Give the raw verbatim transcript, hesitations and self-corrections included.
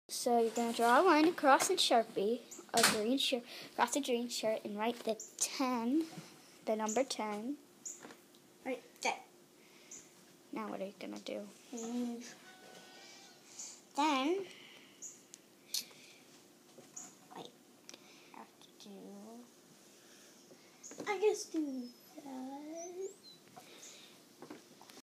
So you're going to draw a line across in Sharpie, a green shirt, across a green shirt, and write the ten, the number ten. Right there. Now what are you going to do? And then, wait, I have to do, I just do that.